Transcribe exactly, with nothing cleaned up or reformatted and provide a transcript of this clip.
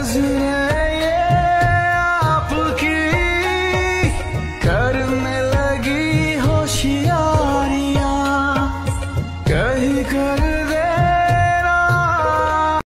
नजरें ये आपकी करने लगी होशियारियां, कहीं कर